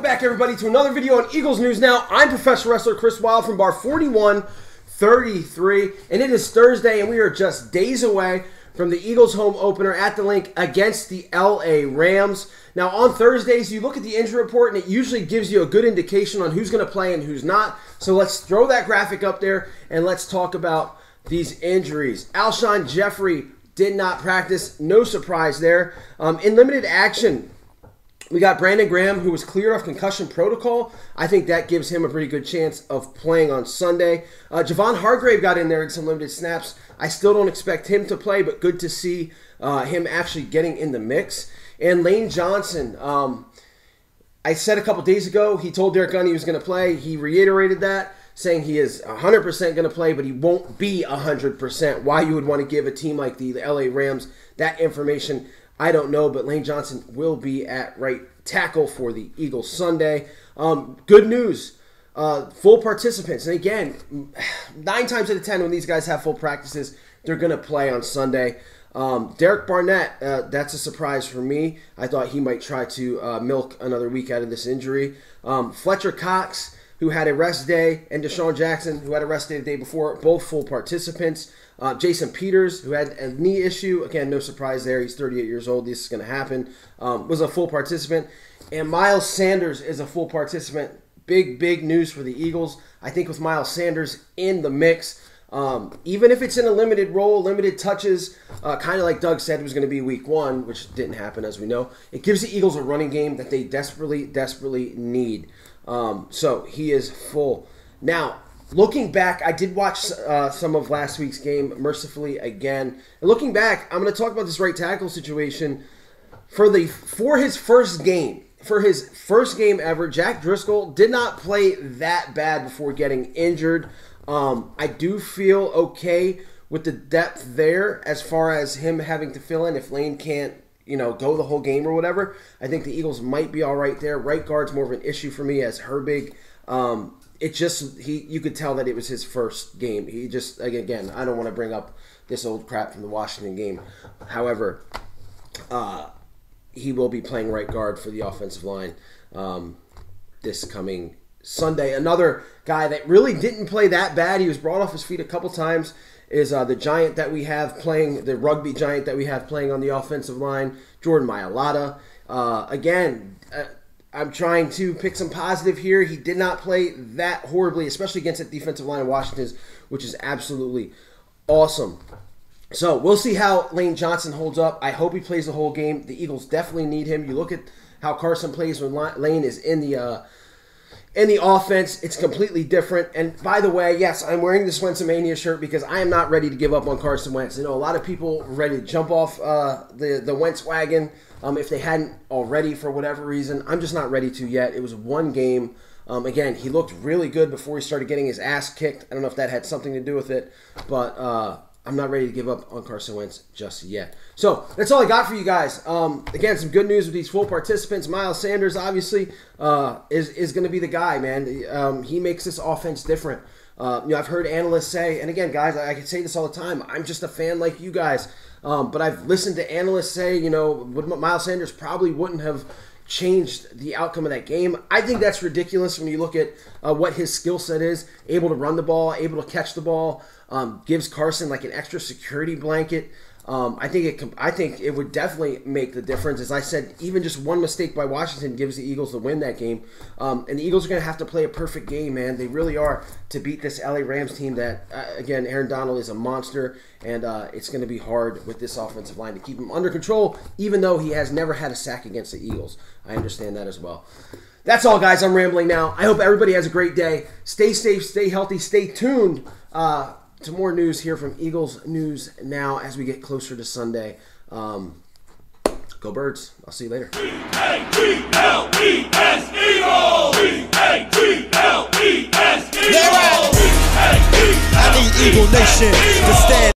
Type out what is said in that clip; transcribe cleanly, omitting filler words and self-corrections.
back, everybody, to another video on Eagles News Now. I'm professional wrestler Chris Wilde from Bar 4133, and it is Thursday, and we are just days away from the Eagles home opener at the Link against the LA Rams. Now, on Thursdays, you look at the injury report, and it usually gives you a good indication on who's going to play and who's not. So let's throw that graphic up there, and let's talk about these injuries. Alshon Jeffrey did not practice. No surprise there. In limited action, we got Brandon Graham, who was cleared off concussion protocol. I think that gives him a pretty good chance of playing on Sunday. Javon Hargrave got in there in some limited snaps. I still don't expect him to play, but good to see him actually getting in the mix. And Lane Johnson, I said a couple days ago, he told Derek Gunn he was going to play. He reiterated that, saying he is 100% going to play, but he won't be 100%. Why you would want to give a team like the LA Rams that information, I don't know, but Lane Johnson will be at right tackle for the Eagles Sunday. Good news, full participants. And again, 9 times out of 10 when these guys have full practices, they're going to play on Sunday. Derek Barnett, that's a surprise for me. I thought he might try to milk another week out of this injury. Fletcher Cox, who had a rest day, and Deshaun Jackson, who had a rest day the day before, both full participants. Jason Peters, who had a knee issue, again, no surprise there. He's 38 years old. This is going to happen. Was a full participant. And Miles Sanders is a full participant. Big news for the Eagles. I think with Miles Sanders in the mix, even if it's in a limited role, limited touches, kind of like Doug said it was going to be week 1, which didn't happen as we know, it gives the Eagles a running game that they desperately need. So he is full. Now, looking back, I did watch some of last week's game mercifully again. And looking back, I'm going to talk about this right tackle situation. For his first game ever, Jack Driscoll did not play that bad before getting injured. I do feel okay with the depth there as far as him having to fill in if Lane can't, go the whole game or whatever. I think the Eagles might be all right there. Right guard's more of an issue for me as Herbig. You could tell that it was his first game. He just, again, I don't want to bring up this old crap from the Washington game. However, he will be playing right guard for the offensive line this coming Sunday. Another guy that really didn't play that bad, he was brought off his feet a couple times, is the giant that we have playing, the rugby giant that we have playing on the offensive line, Jordan Mailata. I'm trying to pick some positive here. He did not play that horribly, especially against the defensive line of Washington, which is absolutely awesome. So we'll see how Lane Johnson holds up. I hope he plays the whole game. The Eagles definitely need him. You look at how Carson plays when Lane is in the offense. It's completely different. And by the way, yes, I'm wearing this Wentzmania shirt because I am not ready to give up on Carson Wentz. A lot of people are ready to jump off the Wentz wagon if they hadn't already for whatever reason. I'm just not ready to yet. It was one game. Again, he looked really good before he started getting his ass kicked. I don't know if that had something to do with it, but I'm not ready to give up on Carson Wentz just yet. So that's all I got for you guys. Again, some good news with these full participants. Miles Sanders, obviously, is going to be the guy, man. He makes this offense different. I've heard analysts say, and again, guys, I can say this all the time. I'm just a fan like you guys. But I've listened to analysts say, Miles Sanders probably wouldn't have changed the outcome of that game. I think that's ridiculous when you look at what his skill set is. Able to run the ball, able to catch the ball, gives Carson like an extra security blanket. I think it would definitely make the difference. As I said, even just one mistake by Washington gives the Eagles the win that game. And the Eagles are going to have to play a perfect game, man. They really are, to beat this LA Rams team that, again, Aaron Donald is a monster. And it's going to be hard with this offensive line to keep him under control, even though he has never had a sack against the Eagles. I understand that as well. That's all, guys. I'm rambling now. I hope everybody has a great day. Stay safe, stay healthy, stay tuned to more news here from Eagles News Now as we get closer to Sunday. Go Birds. I'll see you later. E-A-G-L-E-S Eagles! E-A-G-L-E-S Eagles! I need Eagle Nation to stand